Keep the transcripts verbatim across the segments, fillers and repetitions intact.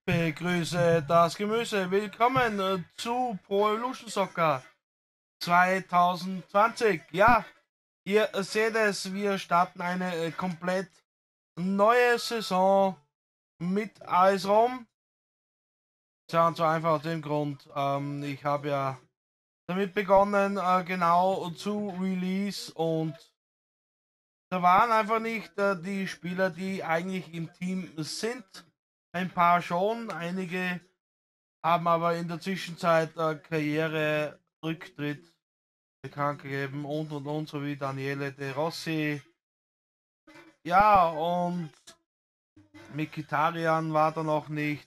Begrüße das Gemüse. Willkommen äh, zu Pro Evolution Soccer zwanzig zwanzig. Ja, ihr seht es, wir starten eine äh, komplett neue Saison mit AS Rom. Tja, und zwar einfach aus dem Grund, ähm, ich habe ja damit begonnen, äh, genau zu Release, und da waren einfach nicht äh, die Spieler, die eigentlich im Team sind. Ein paar schon, einige haben aber in der Zwischenzeit äh, Karriererücktritt bekannt gegeben und und und, so wie Daniele De Rossi. Ja, und Mkhitaryan war da noch nicht.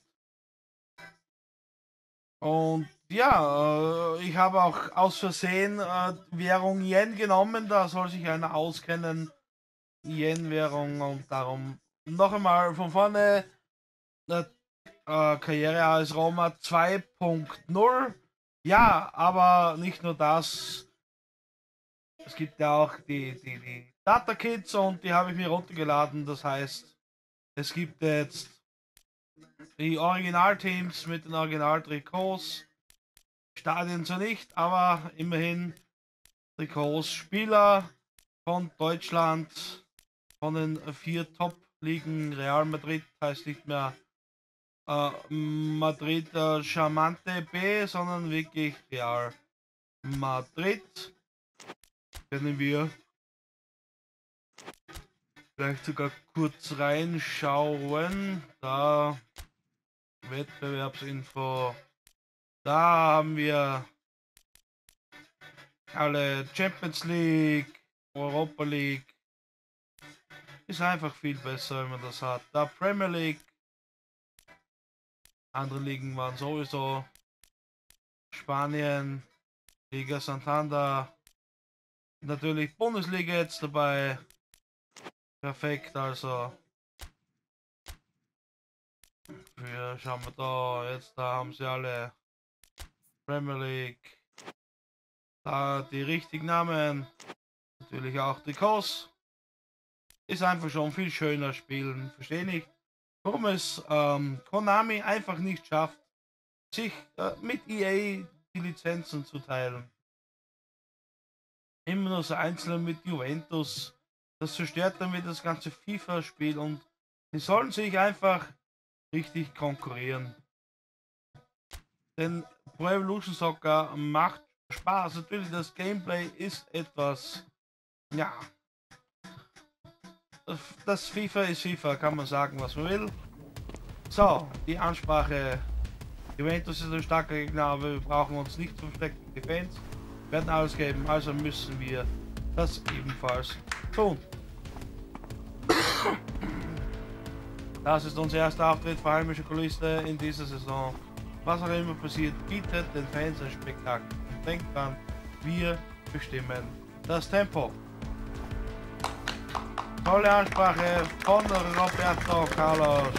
Und ja, äh, ich habe auch aus Versehen äh, Währung Yen genommen, da soll sich einer auskennen. Yen-Währung, und darum noch einmal von vorne. Äh, äh, Karriere als Roma zwei Punkt null. Ja, aber nicht nur das. Es gibt ja auch die, die, die Data Kits, und die habe ich mir runtergeladen. Das heißt, es gibt jetzt die Originalteams mit den Originaltrikots. Stadien so nicht, aber immerhin Trikots. Spieler von Deutschland, von den vier Top-Ligen. Real Madrid heißt nicht mehr äh, Madrid äh, Charmante B, sondern wirklich Real Madrid. Können wir vielleicht sogar kurz reinschauen. Da Wettbewerbsinfo. Da haben wir alle Champions League, Europa League. Ist einfach viel besser, wenn man das hat. Da Premier League. Andere Ligen waren sowieso Spanien, Liga Santander. Natürlich Bundesliga jetzt dabei. Perfekt, also. Wir schauen wir da. Jetzt da haben sie alle Premier League. Da die richtigen Namen. Natürlich auch Trikots. Ist einfach schon viel schöner spielen. Verstehe nicht, warum es ähm, Konami einfach nicht schafft, sich äh, mit E A die Lizenzen zu teilen. Immer nur so einzeln mit Juventus. Das zerstört dann wieder das ganze FIFA-Spiel, und die sollen sich einfach richtig konkurrieren. Denn Pro Evolution Soccer macht Spaß. Natürlich, das Gameplay ist etwas, ja, das FIFA ist FIFA, kann man sagen, was man will. So, die Ansprache. Juventus ist ein starker Gegner, aber wir brauchen uns nicht zu verstecken. Die Fans werden alles geben, also müssen wir das ebenfalls tun. Das ist unser erster Auftritt vor heimischer Kulisse in dieser Saison. Was auch immer passiert, bietet den Fans ein Spektakel. Denkt dran, wir bestimmen das Tempo. Tolle Ansprache von Roberto Carlos.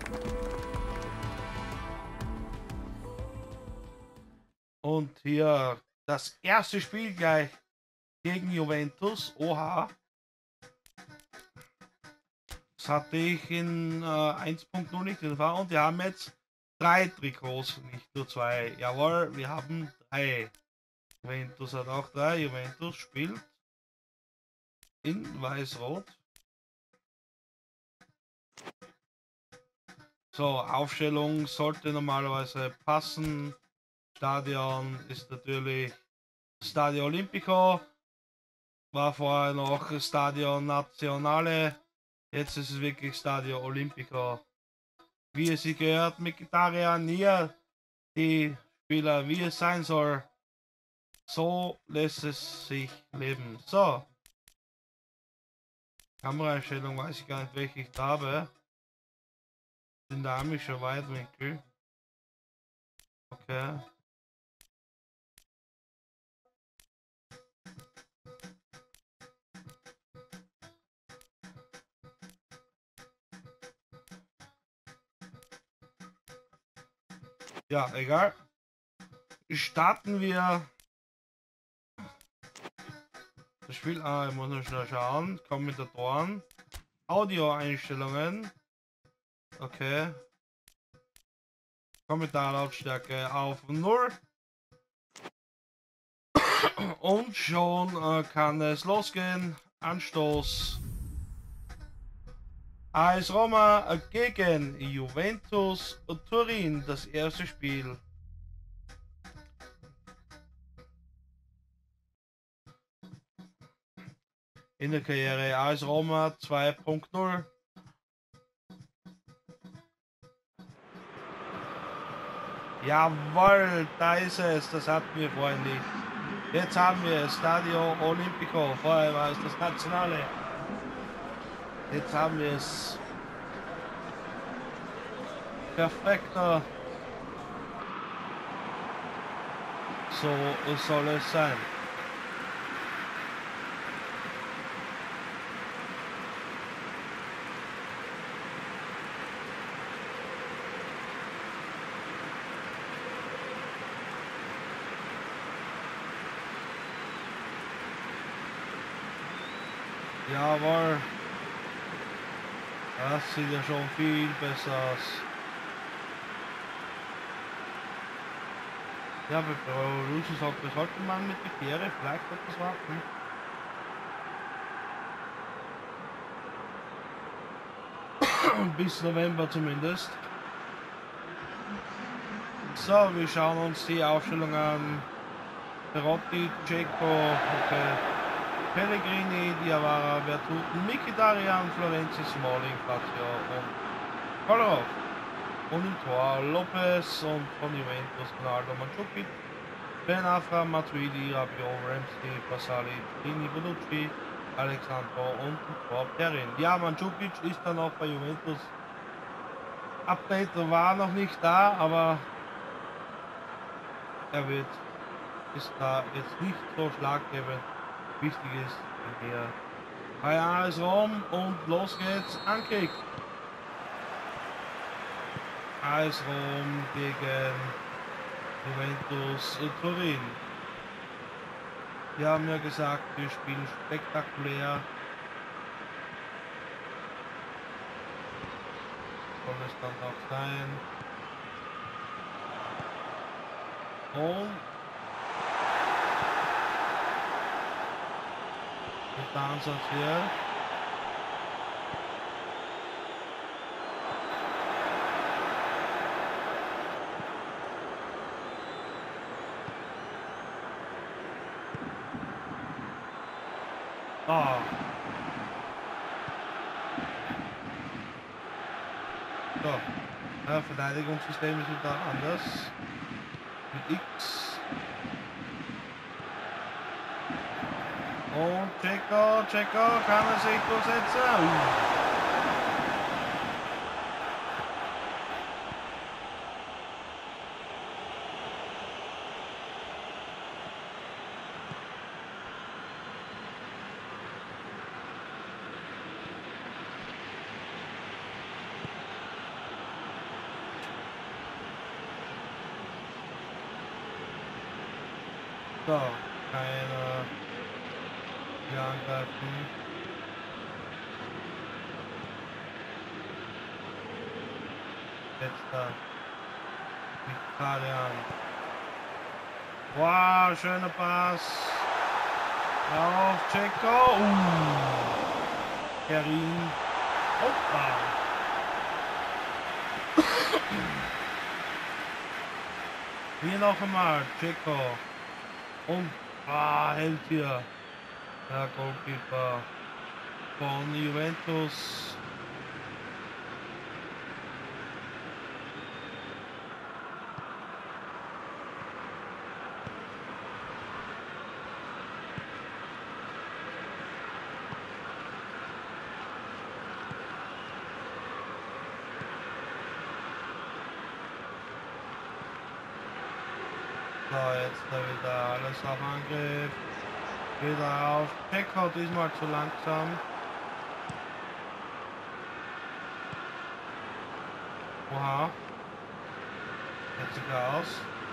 Und hier das erste Spiel gleich gegen Juventus. Oha. Das hatte ich in äh, eins Punkt null nicht in Erfahrung. Und wir haben jetzt drei Trikots, nicht nur zwei. Jawohl, wir haben drei. Juventus hat auch drei. Juventus spielt in Weiß-Rot. So, Aufstellung sollte normalerweise passen. Stadion ist natürlich Stadio Olimpico. War vorher noch Stadio Nazionale. Jetzt ist es wirklich Stadio Olimpico. Wie es sich gehört, mit Mkhitaryan hier die Spieler, wie es sein soll. So lässt es sich leben. So. Kameraeinstellung weiß ich gar nicht, welche ich da habe. Dynamischer Weitwinkel. Okay. Ja, egal. Starten wir das Spiel. Ah, ich muss noch schnell schauen. Kommentatoren. Audio-Einstellungen. Okay. Kommentarlautstärke auf null. Und schon äh, kann es losgehen. Anstoß. A S Roma gegen Juventus Turin, das erste Spiel. In der Karriere A S Roma zwei Punkt null. Jawohl, da ist es, das hatten wir vorhin nicht. Jetzt haben wir Stadio Olimpico, vorher war es das Nationale. Jetzt haben wir es. Perfekter. So soll es sein. Jawohl. Das sieht ja schon viel besser aus. Ja, bevor Lucy sagt, wir sollten man mit der Fähre vielleicht etwas warten. Bis November zumindest. So, wir schauen uns die Aufstellung an. Perotti, Dzeko, okay. Pellegrini, Diawara, Bertuten, Mkhitaryan, Florenzi, Smalling, Fazio und Kolarov. Und im Tor Lopez und von Juventus, Ronaldo, Mandzukic, Ben Afra, Matuidi, Rabiot, Ramsey, Basali, Trini, Bonucci, Alexandro und im Tor Perin. Ja, Mandzukic ist dann auch bei Juventus. Update war noch nicht da, aber er wird ist da jetzt nicht so schlaggebend. Wichtig ist, wenn er bei A S Rom und los geht's, Ankick. A S Rom gegen Juventus Turin. Wir haben ja gesagt, wir spielen spektakulär. Soll es dann auch sein. Und der Ansatz hier. Ah. So. Ja, Verteidigungssysteme sind da anders. Mit X. Und Dzeko, Dzeko, kann er sich durchsetzen? Uh. So, keine hier angreifen. Jetzt da. Mkhitaryan. Wow, schöner Pass. Auf Dzeko. Uh. Perin. Hoppa. Hier noch einmal. Dzeko. Und ah, hält hier der Goalkeeper von Juventus. So, jetzt da wieder alles auf Angriff. Wieder auf Dzeko, diesmal zu langsam. Oha. Jetzt sieht er aus.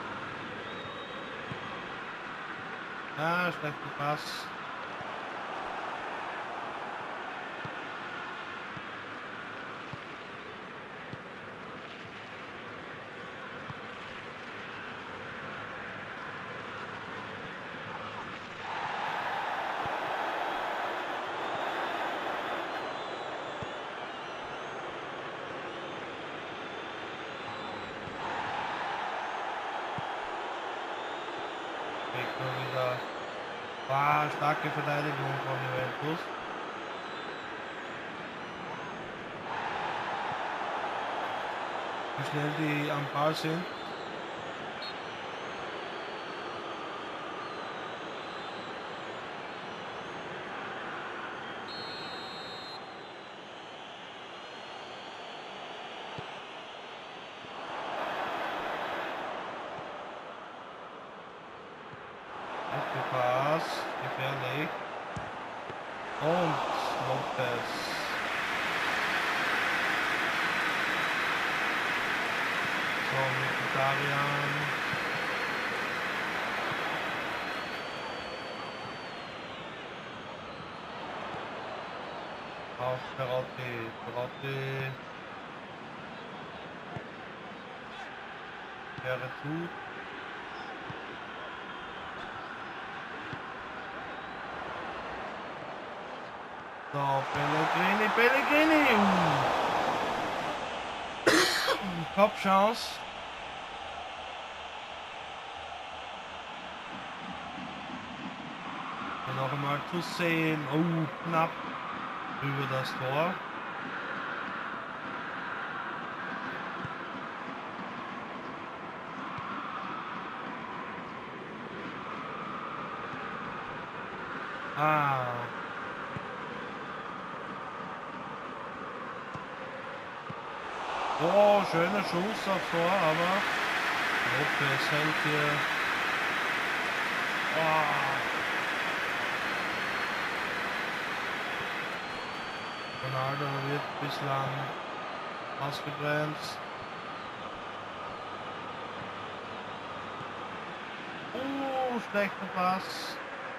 Ah, schlechter Pass. kriegt nur wieder. Ah, starke Verteidigung von Juventus. Wie schnell die am Ball sind. Aufgepasst, gefährlich. Und Lopez. So, Mkhitaryan. Auf Perotti. Perotti. Wäre zu. So, Pellegrini, Pellegrini. Uh. Top Chance. Und noch einmal zu sehen. Oh, knapp über das Tor. Ah. Oh, schöner Schuss aufs Tor, aber Lopez hält hier. Oh. Ronaldo wird bislang ausgebremst. Oh, schlechter Pass.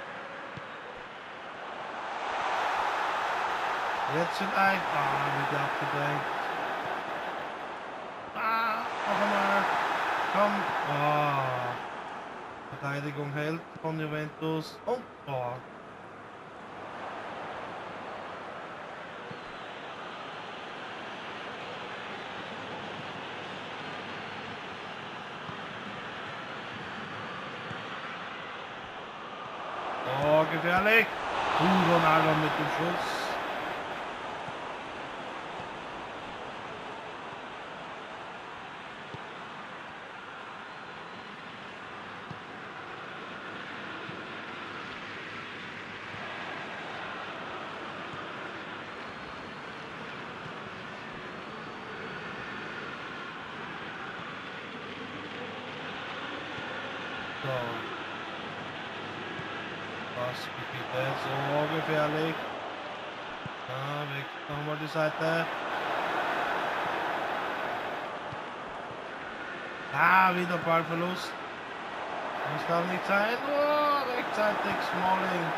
Jetzt sind ein. Ah, wieder abgedrängt. Ah, noch einmal. Komm. Oh. Verteidigung hält von Juventus. Und oh. Oh, gefährlich. Uh, Ronaldo mit dem Schuss. So. Was geht jetzt? So gefährlich. Ah, weg. Nochmal die Seite. Ah, wieder Ballverlust. Das darf nicht sein. Oh, rechtzeitig Smalling.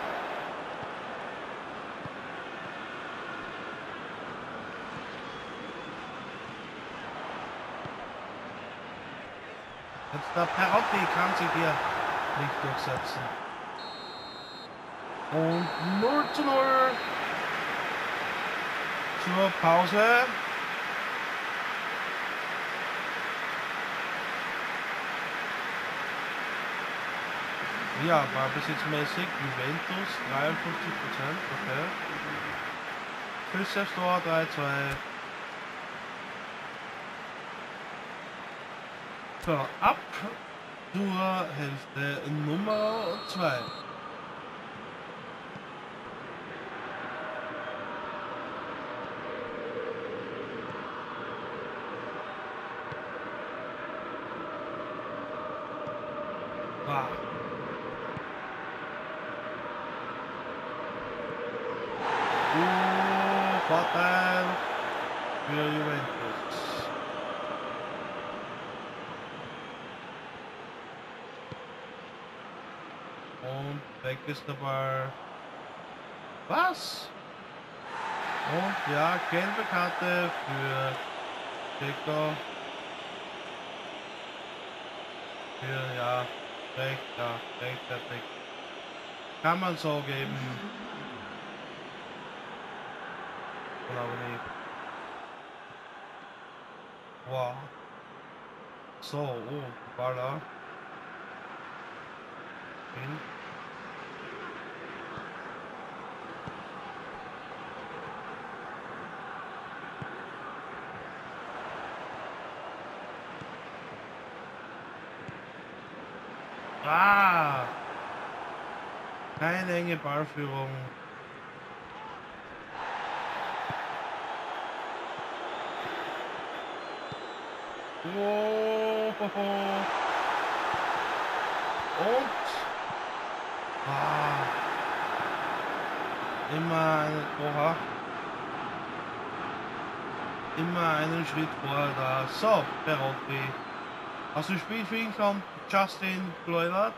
Jetzt der Perotti kann sich hier nicht durchsetzen. Und null zu null zur Pause. Ja, ballbesitzmäßig Juventus dreiundfünfzig Prozent, okay. Füße aufs Tor, drei zwei. So, ab zur Hälfte Nummer zwei. Wow. Uh, Vorteil für Juventus. Und weg ist der Ball. Was? Und ja, gelbe Karte für Deco. Für, ja, recht, ja, rechtfertig. Kann man so geben. Aber nicht. Wow. So, oh, Baller. hin. Ah! Keine enge Ballführung. Oh, ho, ho. Und ah, immer eine, oha, immer einen Schritt vorher da. So, Perotti. Aus dem Spielfilm kommt Justin Kluivert.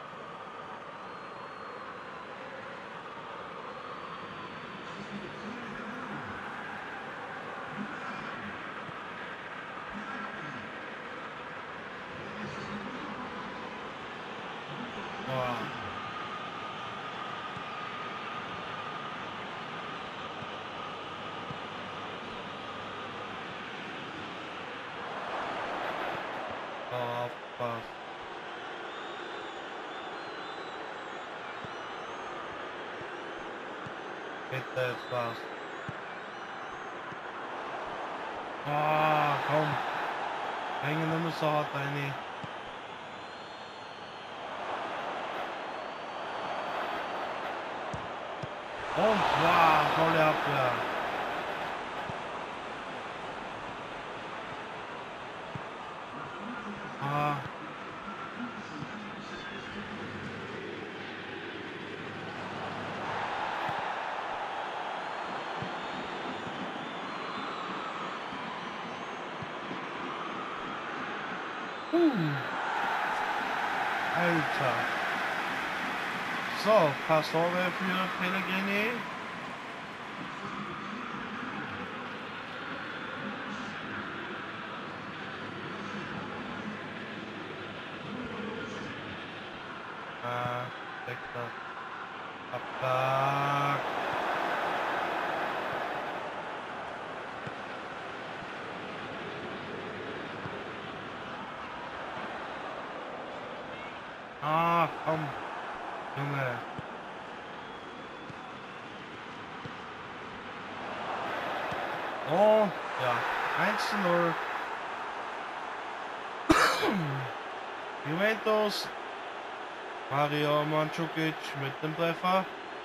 Aufpassen. Bitte jetzt was. Ah, komm. Hängen nicht mehr so hart rein. Und wow, tolle Abwehr. Ah. Uh. Alter. So, Pastore für Pellegrini. Ah, Sektor. Abschlag. Ah, komm. Junge. Oh, ja. eins zu null. Juventus. Mario Mandzukic mit dem Treffer.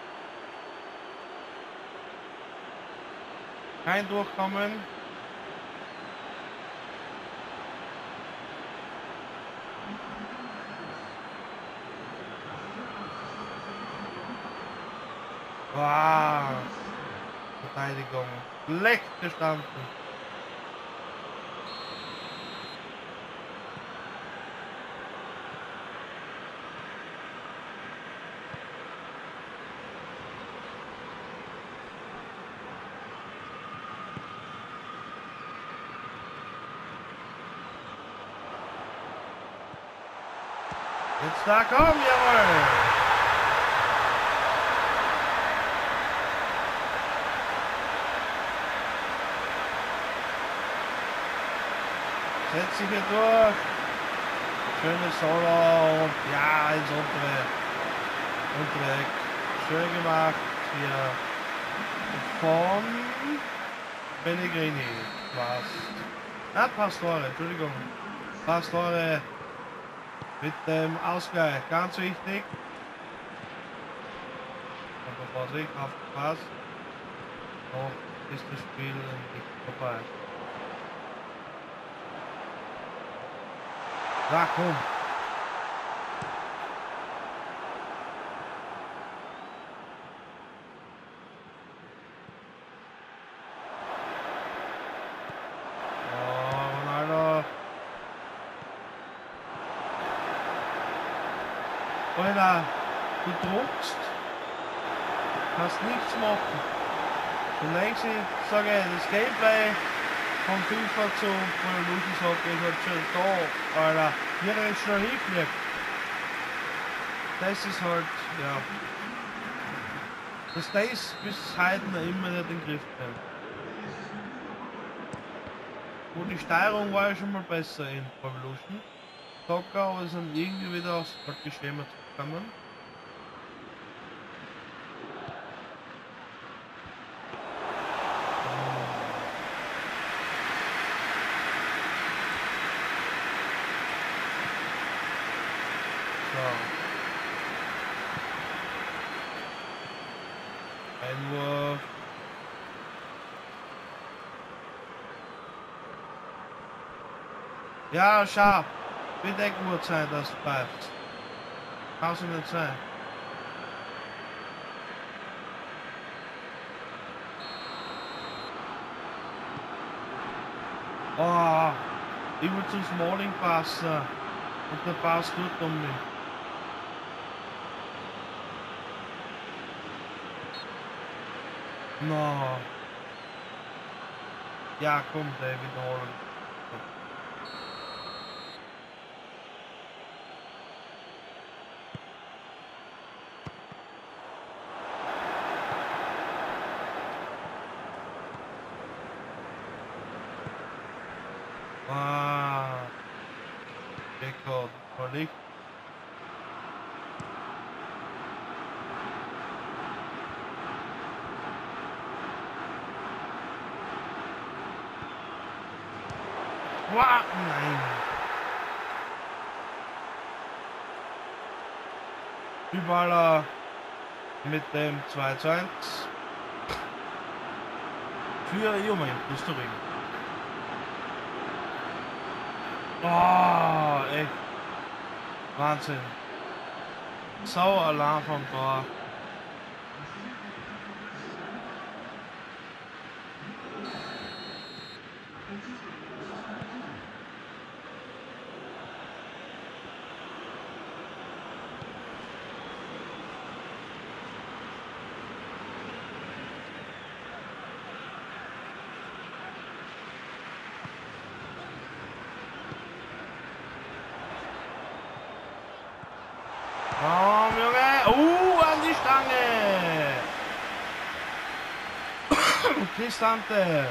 Kein Durchkommen. Wow. Verteidigung. Schlecht gestanden. Jetzt da, komm, jawohl! Setzt sich hier durch. Schönes Solo und ja, ins untere. Untere Eck. Schön gemacht hier von Pellegrini. Passt. Ah, Pastore, Entschuldigung. Pastore. Mit dem Ausgleich, ganz wichtig. Aber Vorsicht, aufgepasst. Noch ist das Spiel nicht vorbei. Na komm. Alter, du druckst, kannst nichts machen. Solange ich sage, das Gameplay von FIFA zu Pro Evolution Soccer ist halt schon da, Alter, wie er jetzt schnell hinfliegt. Das ist halt, ja, dass das bis heute noch immer nicht in den Griff bleibt. Und die Steuerung war ja schon mal besser in Pro Evolution Soccer, aber es sind irgendwie wieder aufs alte Schema zu kommen. Einwurf. Ja, schau. Wird echt gut sein, dass du bleibst. Kann so nicht sein. Oh, ich will zum Smalling passen. Und der passt gut um mich. No. Ja, komm, David Holland. Ah. Rekord, verlegt. Wow, nein. Überall mit dem zwei zu eins für Juventus Turin. Oh, echt. Wahnsinn. Sau Alarm vom Tor. Komm, Junge! Uh, an die Stange! Cristante!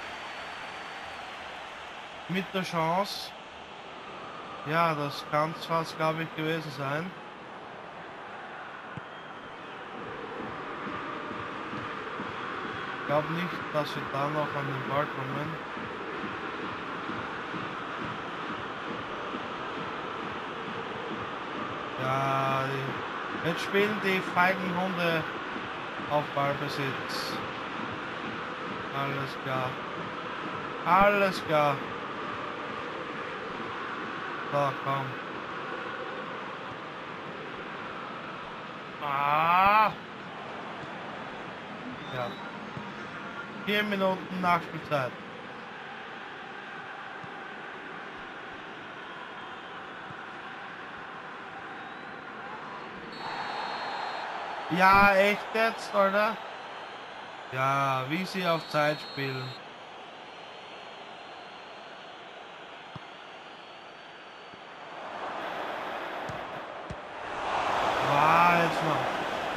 Mit der Chance. Ja, das kann es fast, glaube ich, gewesen sein. Ich glaube nicht, dass wir da noch an den Ball kommen. Ja, die, jetzt spielen die feigen Hunde auf Ballbesitz. Alles klar. Alles klar. So, komm. Ah! Ja. Vier Minuten Nachspielzeit. Ja, echt jetzt, oder? Ja, wie sie auf Zeit spielen. Ah, jetzt noch.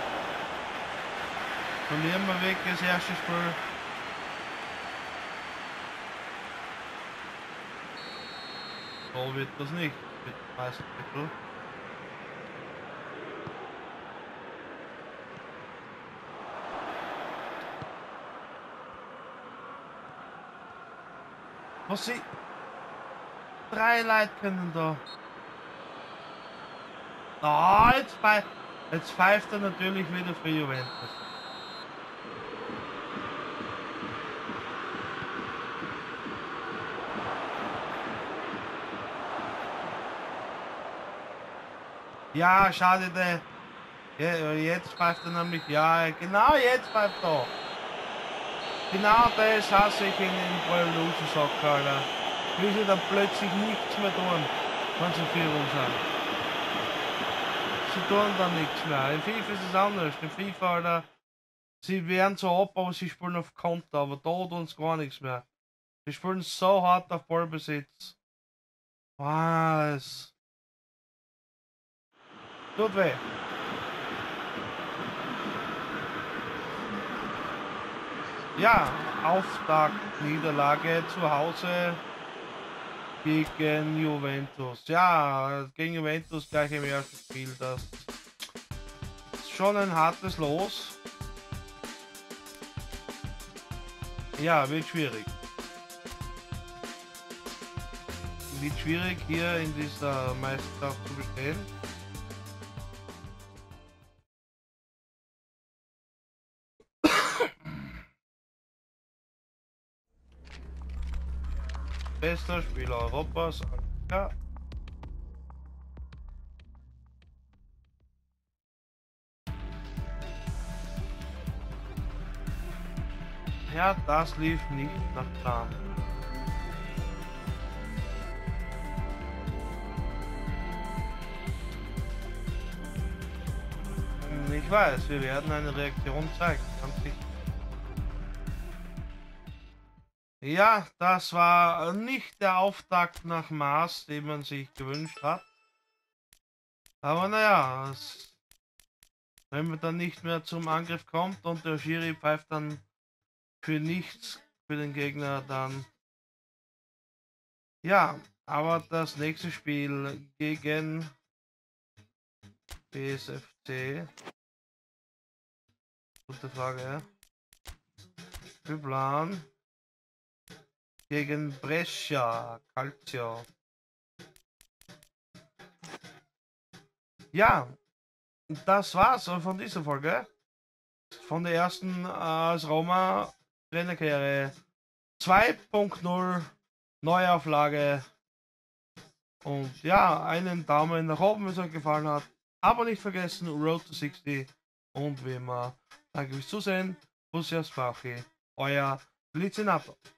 Verlieren wir weg das erste Spiel. So wird das nicht mit dem Meistertitel. Was sie... Drei Leute können da. Ah, oh, jetzt, pfeift, jetzt pfeift er natürlich wieder für Juventus. Ja, schade, der. Ja, jetzt pfeift er nämlich. Ja, genau jetzt pfeift er. Genau das hasse ich in den Pro Evolution Soccer, Alter. Wie sie dann plötzlich nichts mehr tun, wenn sie in Führung sind. Sie tun dann nichts mehr. In FIFA ist es anders. In FIFA, Alter, sie werden so ab, aber sie spielen auf Konter, aber da tun sie gar nichts mehr. Sie spielen so hart auf Ballbesitz. Was? Tut weh. Ja, Auftakt, Niederlage zu Hause gegen Juventus. Ja, gegen Juventus gleich im ersten Spiel. Das ist schon ein hartes Los. Ja, wird schwierig. Wird schwierig hier in dieser Meisterschaft zu bestehen. bester Spieler Europas. Ja. Ja, das lief nicht nach Plan. Ich weiß, wir werden eine Reaktion zeigen, ganz sicher. Ja, das war nicht der Auftakt nach Maß, den man sich gewünscht hat. Aber naja, es, wenn man dann nicht mehr zum Angriff kommt und der Schiri pfeift dann für nichts für den Gegner, dann ja, aber das nächste Spiel gegen B S F C, gute Frage, Plan gegen Brescia Calcio. Ja, das war's von dieser Folge. Von der ersten äh, als Roma Trainerkarriere zwei Punkt null Neuauflage. Und ja, einen Daumen nach oben, wenn es euch gefallen hat. Aber nicht vergessen, Road to sechzig. Und wie immer, danke fürs Zusehen. Bussi aus Bauchi, euer Blizinator.